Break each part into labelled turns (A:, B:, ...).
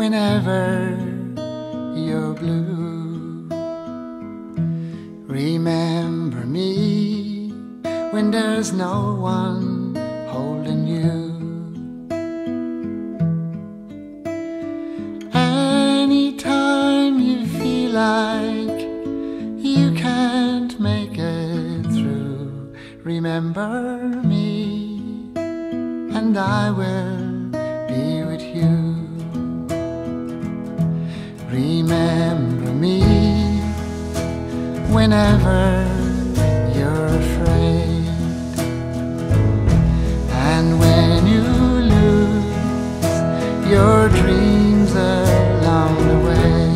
A: whenever you're blue. Remember me when there's no one holding you. Anytime you feel like you can't make it through, remember me and I will be with you. Remember me whenever you're afraid, and when you lose your dreams along the way.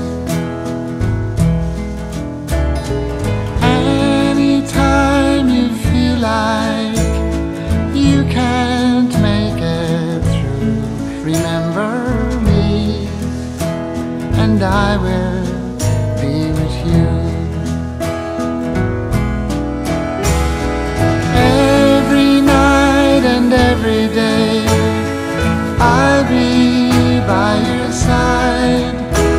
A: Anytime you feel like you can't make it through, remember me and I will be with you. Every night and every day I'll be by your side.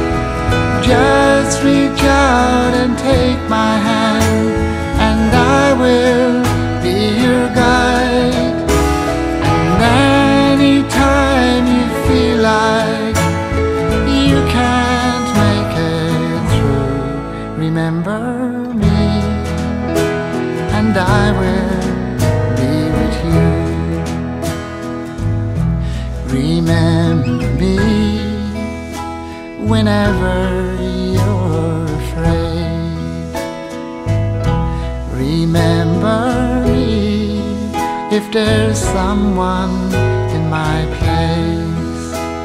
A: Just reach out and take my hand and I will be your guide. And anytime you feel like you can't make it through, remember me and I will be with you. Remember me whenever you're afraid. Remember me if there's someone in my place.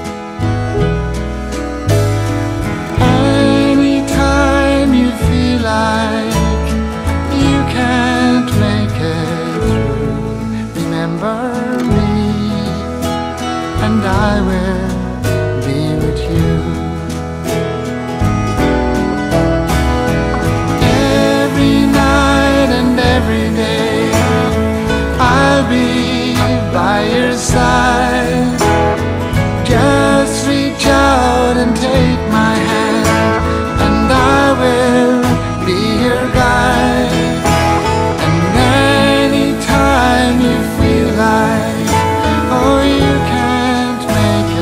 A: Anytime you feel like you can't make it through, remember me and I will be with you. Every night and every day I'll be by your side. Just reach out and take my hand and I will be your guide. And anytime you feel like, oh, you can't make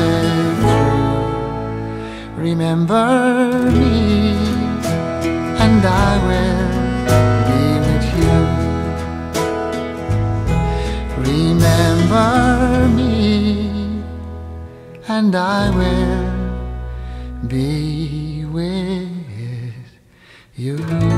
A: it through, remember me and I will be with you. Remember me and I will be with you.